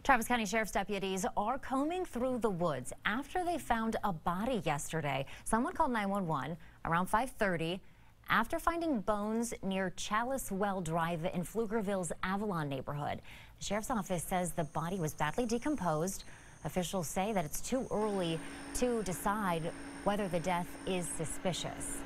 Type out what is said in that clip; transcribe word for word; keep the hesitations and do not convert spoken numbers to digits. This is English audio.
Travis County Sheriff's deputies are combing through the woods after they found a body yesterday. Someone called nine one one around five thirty after finding bones near Chalice Well Drive in Pflugerville's Avalon neighborhood. The sheriff's office says the body was badly decomposed. Officials say that it's too early to decide whether the death is suspicious.